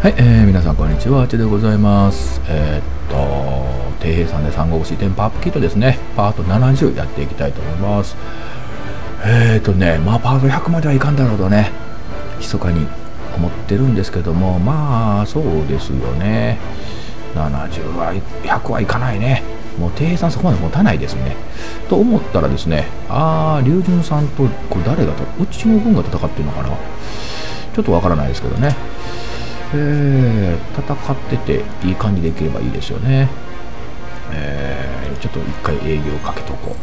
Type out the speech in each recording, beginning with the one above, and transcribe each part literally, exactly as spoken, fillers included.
はい、えー、皆さんこんにちは、あちでございます。えー、っと、底辺さんで三国志テンポアップキットですね、パートななじゅうやっていきたいと思います。えー、っとね、まあパートひゃくまではいかんだろうとね、密かに思ってるんですけども、まあそうですよね。ななじゅうはひゃくはいかないね。もう底辺さんそこまで持たないですね。と思ったらですね、あー、龍順さんと、これ誰が、うちの軍が戦ってるのかな、ちょっとわからないですけどね。えー、戦ってていい感じでいければいいですよね。えー、ちょっと一回営業かけとこう。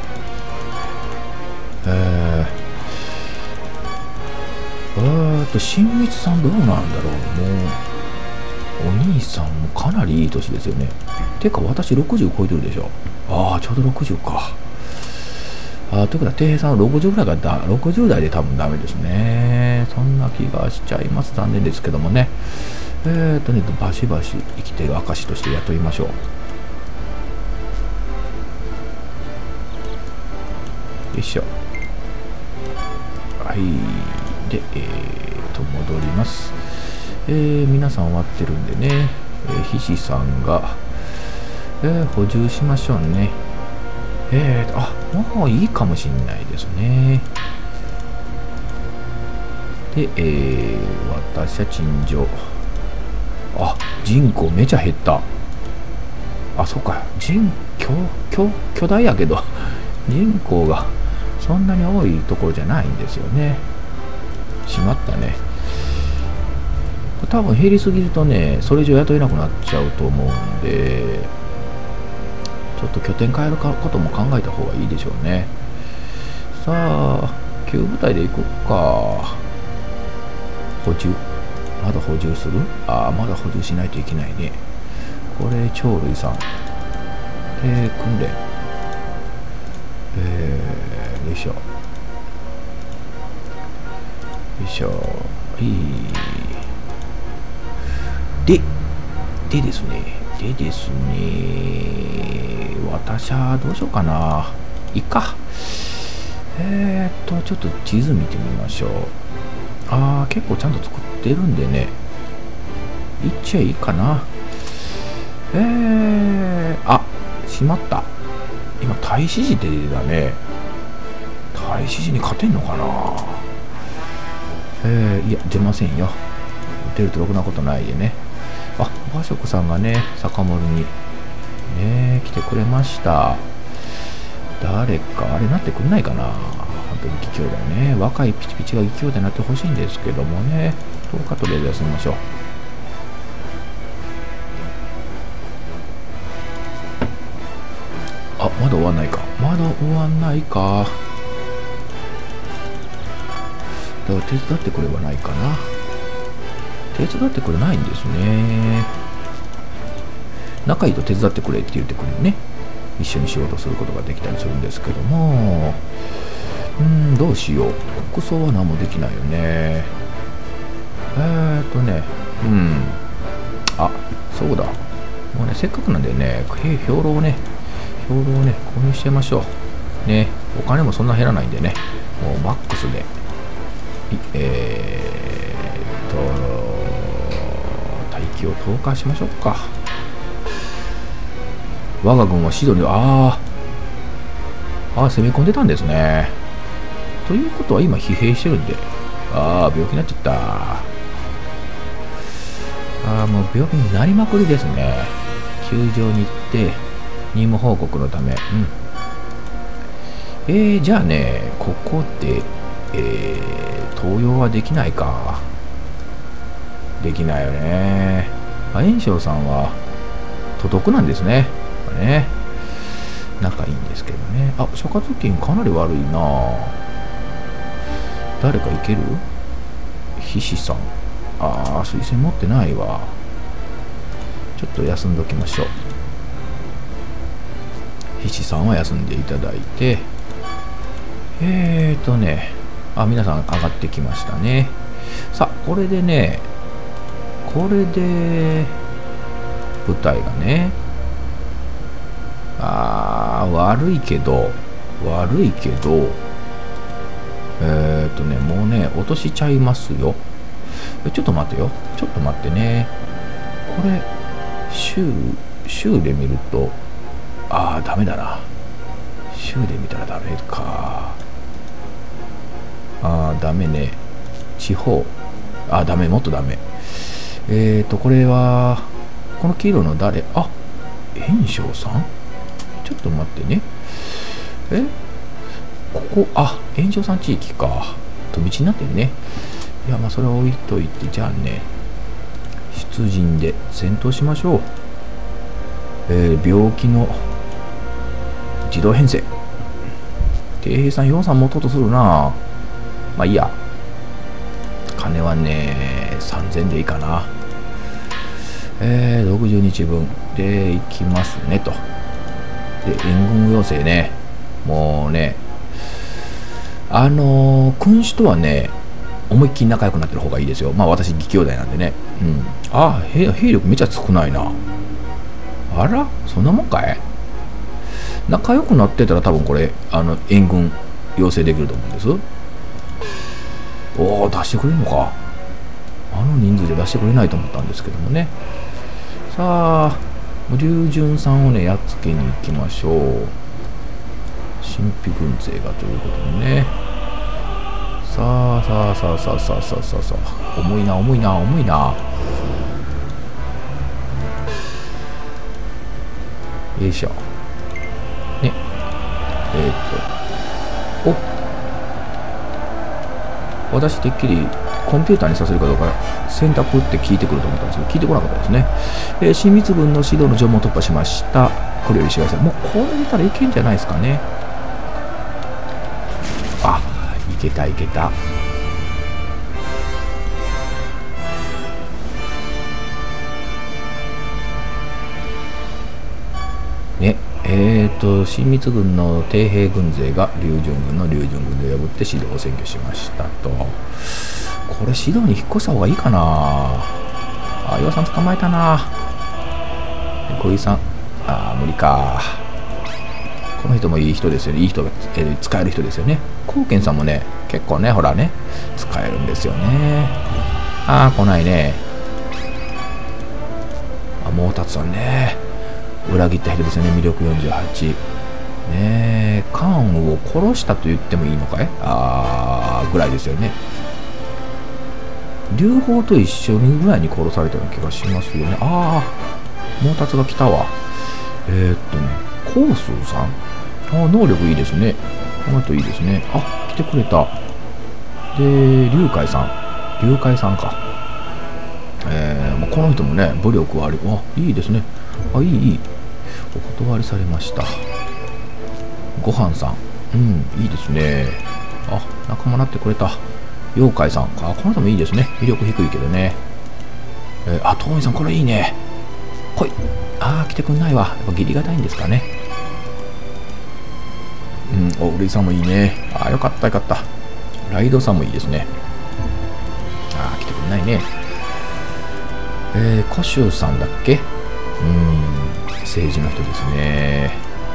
えー、えーと新光さんどうなんだろう。もうお兄さんもかなりいい年ですよね。てか私ろくじゅう超えてるでしょ。ああちょうどろくじゅうか。あということは底辺さんろくじゅうぐらいがだろくじゅう代で多分ダメですね。そんな気がしちゃいます。残念ですけどもね。えーとね、バシバシ生きている証として雇いましょう。よいしょ。はい。で、えーと、戻ります。えー、皆さん終わってるんでね、えー、ひしさんが、えー、補充しましょうね。えーと、あ、もういいかもしんないですね。で、えー、私は陳情。あ、人口めちゃ減った。あ、そうか。人、巨、巨、巨大やけど、人口がそんなに多いところじゃないんですよね。しまったね。多分減りすぎるとね、それ以上雇えなくなっちゃうと思うんで、ちょっと拠点変えることも考えた方がいいでしょうね。さあ、旧部隊で行こうか。補充。まだ補充する？ああ、まだ補充しないといけないね。これ、鳥類さん。で、訓練。えー、よいしょ。よいしょ。いい。で、でですね。でですね。私はどうしようかな。いっか。えーっと、ちょっと地図見てみましょう。ああ、結構ちゃんと作ってるんでね。行っちゃいいかな。えー、あ、しまった。今、太子寺って出てたね。太子寺に勝てんのかな。えー、いや、出ませんよ。出るとろくなことないでね。あ、馬食さんがね、酒盛に、ね、来てくれました。誰か、あれなってくんないかな。本当に義兄弟ね。若いピチピチが義兄弟になってほしいんですけどもね。とおかとりあえず休みましょう。あ、まだ終わんないか。まだ終わんないか。だから手伝ってくれはないかな。手伝ってくれないんですね。仲いいと手伝ってくれって言ってくれるね。一緒に仕事することができたりするんですけども、うーん、どうしよう。国葬は何もできないよね。えーっとね、うん。あ、そうだ。もうね、せっかくなんでね、兵糧をね、兵糧をね、購入しちゃいましょう。ね、お金もそんな減らないんでね、もうマックスで、えーっと、大気を投下しましょうか。我が軍はシドに、あー、あー、攻め込んでたんですね。ということは今疲弊してるんで、あー、病気になっちゃった。あー、もう病気になりまくりですね。球場に行って任務報告のため、うん、えー、じゃあね、ここで、えー、投与はできないか。できないよね。炎章さんは都督なんですね。ね、仲いいんですけどね。あ、諸葛金かなり悪いな。誰かいける？ひしさん。ああ、推薦持ってないわ。ちょっと休んどきましょう。ひしさんは休んでいただいて、えーとね、あ、皆さん上がってきましたね。さあ、これでね、これで、舞台がね、あー、悪いけど、悪いけど、えーとね、もうね、落としちゃいますよ。 ちょっと待ってよ。ちょっと待ってね。これ、週、週で見ると、ああ、ダメだな。週で見たらダメか。ああ、ダメね。地方。ああ、ダメ、もっとダメ。えーと、これは、この黄色の誰？あ、炎章さん？ちょっと待ってね。えここ、あ、炎章さん地域か。飛び地になってるね。いや、まあ、それは置いといて、じゃあね、出陣で戦闘しましょう。えー、病気の自動編成。底辺さん、よんさん持とうとするな。まあいいや。金はね、さんぜんでいいかな。えー、ろくじゅうにちぶんでいきますねと。で、援軍要請ね。もうね、あのー、君主とはね、思いっきり仲良くなってる方がいいですよ。まあ私、義兄弟なんでね。うん。あ、兵、兵力めっちゃ少ないな。あらそんなもんかい？仲良くなってたら多分これ、あの、援軍要請できると思うんです。おお、出してくれるのか。あの人数で出してくれないと思ったんですけどもね。さあ、龍順さんをね、やっつけに行きましょう。神秘軍勢がということでね。さあさあさあさあさあさあさあさあ、重いな重いな重いな。よいしょ。ね。えー、っと。お。私てっきりコンピューターにさせるかどうか選択って聞いてくると思ったんですけど、聞いてこなかったですね。えー、親密軍の指導の条文を突破しました。これよりしてください。もうこれ出たらいけんじゃないですかね。あ、いけたいけた。ね、えーと、親密軍の底辺軍勢が龍順軍の龍順軍で破って指導を占拠しましたと。これ指導に引っ越した方がいいかな。あ、岩さん捕まえたな。小井さん、あー無理か。この人もいい人ですよね。いい人が、えー、使える人ですよね。高健さんもね、結構ね、ほらね、使えるんですよね。あー、来ないね。あ、もうたつさんね。裏切った人ですよね。魅力よんじゅうはち。ねえ、関羽を殺したと言ってもいいのかい？あー、ぐらいですよね。劉邦と一緒にぐらいに殺されたような気がしますよね。ああ、毛達が来たわ。えー、っとね、コウスーさん。ああ、能力いいですね。この人いいですね。あ、来てくれた。で、龍海さん。龍海さんか。えー、もうこの人もね、武力はある。あ、いいですね。あ、いい、いい。お断りされました。ごはんさん。うん、いいですね。あ、仲間なってくれた。妖怪さん。あ、この人もいいですね。威力低いけどね。えー、あ、トモミさん、これいいね。来い。あー、来てくんないわ。やっぱ義理がたいんですかね。うん、お、ウレイさんもいいね。あー、よかったよかった。ライドさんもいいですね。あー、来てくんないね。えー、古州さんだっけ？うん、政治の人ですね。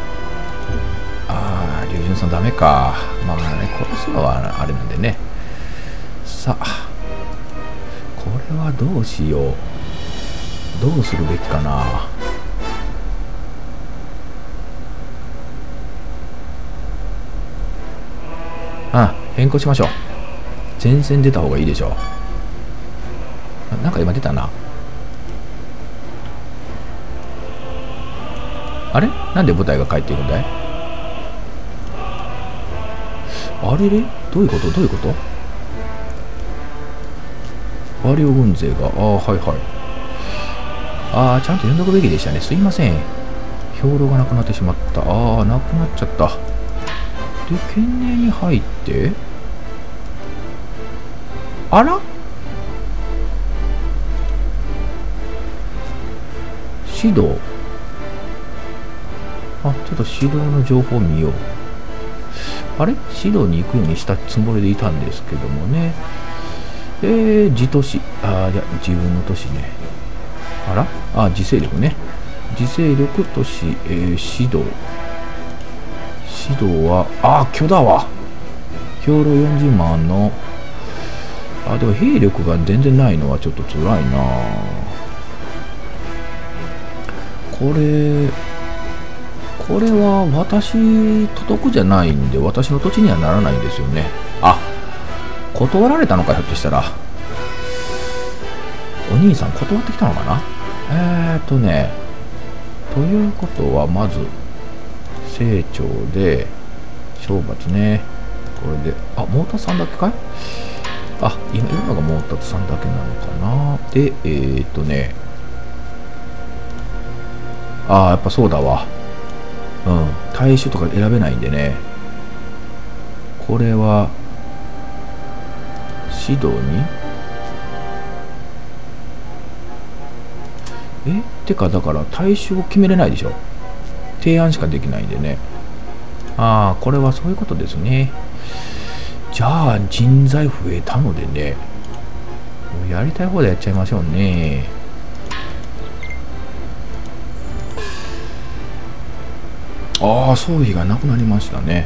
あー、龍順さんダメか。まあね、殺すのはあれなんでね。さあ、これはどうしよう。どうするべきかな。あ、変更しましょう。前線出た方がいいでしょう。なんか今出たな。あれなんで部隊が帰っていくんだい？あれれどういうことどういうこと？バリオ軍勢が、ああ、はいはい。ああ、ちゃんと読んどくべきでしたね。すいません。兵糧がなくなってしまった。ああ、なくなっちゃった。で、県内に入って、あら指導。あ、ちょっと指導の情報を見よう。あれ指導に行くようにしたつもりでいたんですけどもね。えー、自都市。ああ、じゃ自分の都市ね。あらあ、自勢力ね。自勢力都市、えー、指導。指導は、あ、巨だわ。兵糧よんじゅうまんの、ああ、でも兵力が全然ないのはちょっと辛いな。これこれは私届くじゃないんで、私の土地にはならないんですよね。あ、断られたのか、ひょっとしたら。お兄さん断ってきたのかな。えーとねということは、まず成長で懲罰ね。これで、あ、モーターさんだけかい。あ、今いるのがモーターさんだけなのかな。で、えーとねああ、やっぱそうだわ。うん、大衆とか選べないんでね。これは指導にえってか、だから大衆を決めれないでしょ。提案しかできないんでね。ああ、これはそういうことですね。じゃあ人材増えたのでね、もうやりたい方でやっちゃいましょうね。ああ、装備がなくなりましたね。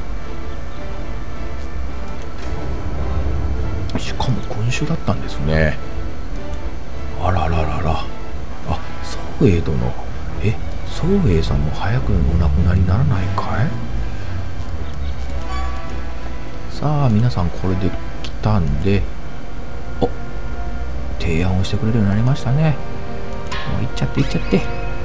しかも群衆だったんですね。あらららら。あ、宗英殿。え、宗英さんも早くお亡くなりにならないかい。さあ皆さん、これで来たんで、お、提案をしてくれるようになりましたね。もう行っちゃって行っちゃって。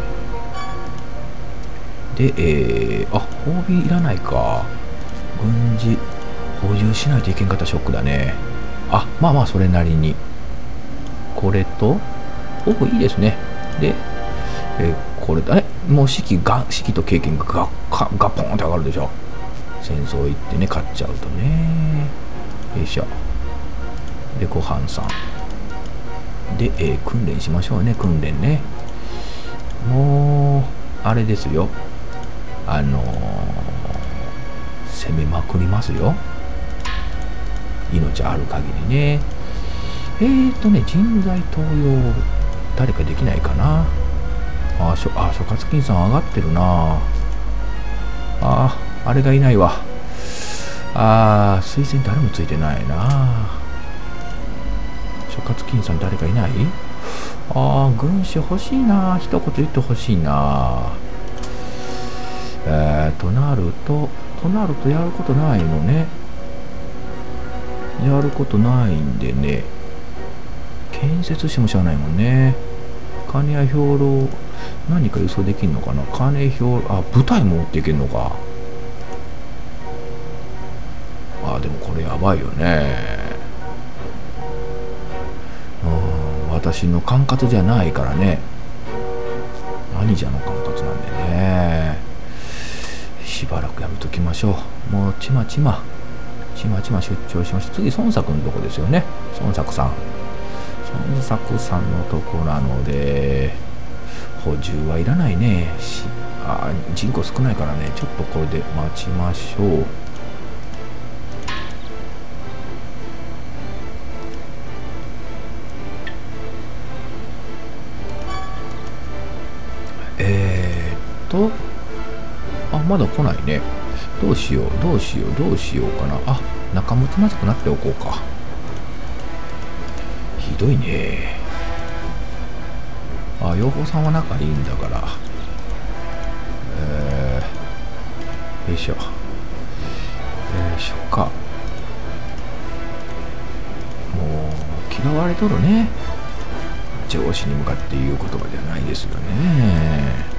で、えー、あ、褒美いらないか。軍事補充しないといけんかったショックだね。あ、まあまあそれなりに。これと、お、いいですね。で、えー、これだね。もう士気が、士気と経験がガッガポンって上がるでしょ。戦争行ってね、勝っちゃうとね。よいしょ。で、ごはんさん。で、えー、訓練しましょうね、訓練ね。もう、あれですよ。あのー、攻めまくりますよ。命ある限りね。えーとね、人材登用、誰かできないかな。あ、しょ、あ、諸葛金さん上がってるな。あ、あれがいないわ。あー、推薦誰もついてないな。諸葛金さん誰かいない。あー、軍師欲しいな。一言言ってほしいな。えー、となると、となるとやることないのね。やることないんでね。建設してもしゃあないもんね。金や兵糧、何か輸送できんのかな。金、兵糧、あ、舞台も持っていけんのか。あ、でもこれやばいよね。うん、私の管轄じゃないからね。兄者の管轄なんでね。しばらくやめときましょう。もうちまちまちまちま出張しました。次孫作のとこですよね。孫作さん孫作さんのとこなので補充はいらないね。しあ人口少ないからね。ちょっとこれで待ちましょう。えーっとあ、まだ来ないね。どうしよう、どうしよう、どうしようかな。あ、仲睦まじくなっておこうか。ひどいね。あ、養蜂さんは仲いいんだから。えー、よいしょ。よいしょか。もう、嫌われとるね。上司に向かって言う言葉じゃないですよね。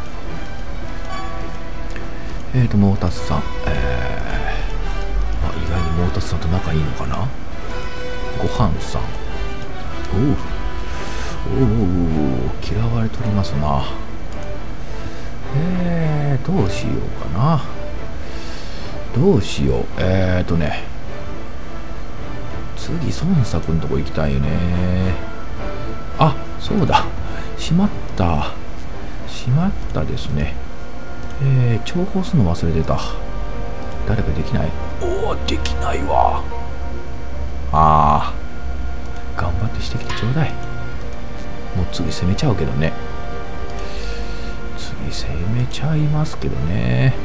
えーと、モータスさん。えー、あ、意外にモータスさんと仲いいのかな。ごはんさん。おう。おう、嫌われとりますな。えー、どうしようかな。どうしよう。えーとね。次、孫作のとこ行きたいよね。あ、そうだ。しまった。しまったですね。えー、重宝するの忘れてた。誰かできない。おお、できないわ。ああ、頑張ってしてきてちょうだい。もう次攻めちゃうけどね。次攻めちゃいますけどね。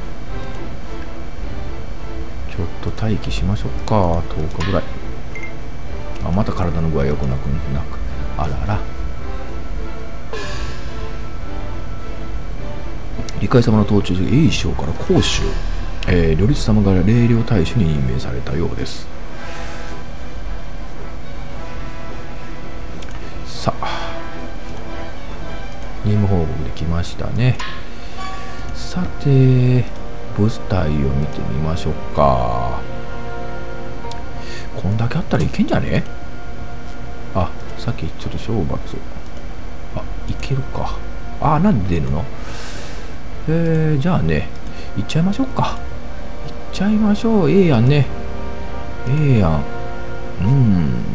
ちょっと待機しましょうか。とおかぐらい。 また体の具合良くなくなく、あらあら。理解様の統治栄翔から甲州、えー、両立様が霊領大使に任命されたようです。さあ、任務報告できましたね。さて、部隊を見てみましょうか。こんだけあったらいけんじゃね？あ、さっきちょっと懲罰。あ、いけるか。あ、なんで出るの？えー、じゃあね、行っちゃいましょうか。行っちゃいましょう。ええやんね。ええやん。うん、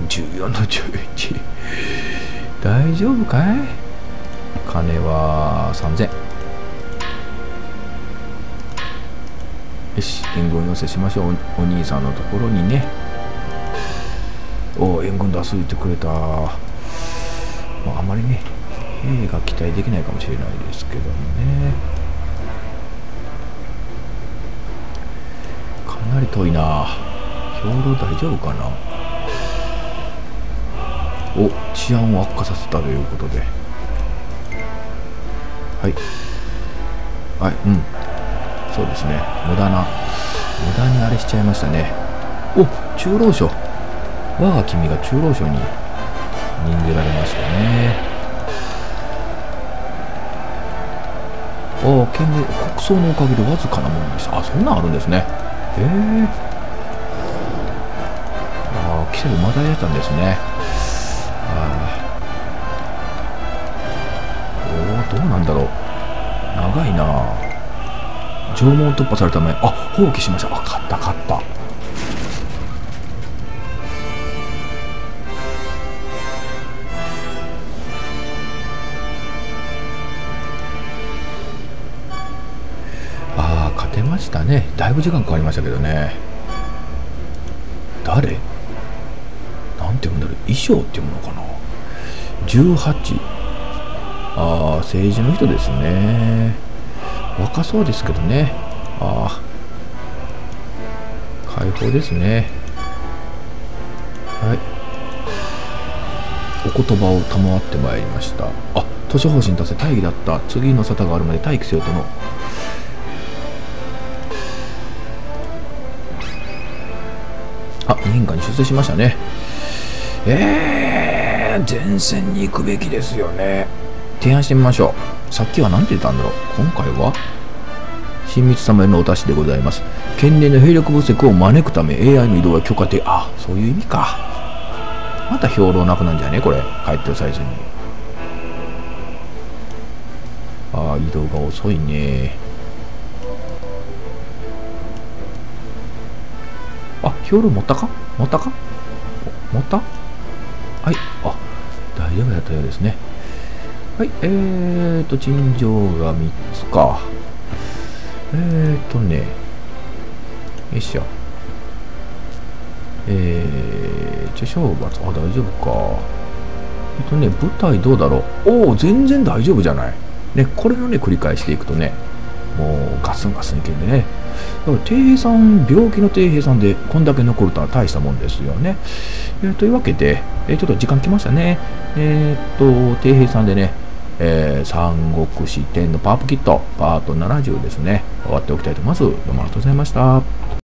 じゅうよんのじゅういち。大丈夫かい？金はさんぜん。よし、援軍寄せしましょう。お、お兄さんのところにね。おお、援軍出す言ってくれた。まあ、あまりね、兵が期待できないかもしれないですけどもね。かなり遠いな。兵糧大丈夫かな。お、治安を悪化させたということで。はい。はい、うん。そうですね。無駄な、無駄にあれしちゃいましたね。お、中老省。我が君が中老省に任じられましたね。ああ、県民国葬のおかげでわずかなものでした。あ、そんなんあるんですね。へえ。ああ、季節まだやったんですね。ああ。おお、どうなんだろう。長いな。城門突破された前、あ、放棄しました。あ、勝った勝った。ああ、勝てましたね。だいぶ時間かかりましたけどね。誰なんて読むんだろう。衣装って読むのかな。じゅうはち。ああ、政治の人ですね。若そうですけどね。ああ、解放ですね。はい。お言葉を賜ってまいりました。あ、都市方針達成大義だった。次の沙汰があるまで待機せよとの。あ、任下に出世しましたね。えー、前線に行くべきですよね。提案してみましょう。さっきは何て言ったんだろう。今回は親密様へのお達しでございます。県連の兵力不足を招くため エーアイ の移動は許可で、あ、そういう意味か。また兵糧なくなんじゃねこれ。帰ってる最中に。ああ、移動が遅いね。あ、兵糧持ったか持ったか持った。はい。あ、大丈夫だったようですね。はい。えーと、陳情がみっつか。えーとね。よいしょ。えー、一応懲罰。あ、大丈夫か。えっとね、舞台どうだろう。おお、全然大丈夫じゃない。ね、これのね、繰り返していくとね、もうガスンガスンいけるんでね。だから、底辺さん、病気の底辺さんでこんだけ残るとは大したもんですよね。えー、というわけで、えー、ちょっと時間来ましたね。えー、っと、底辺さんでね、えー、三国志展のパワーアップキット、パートななじゅうですね、終わっておきたいと思います。どうもありがとうございました。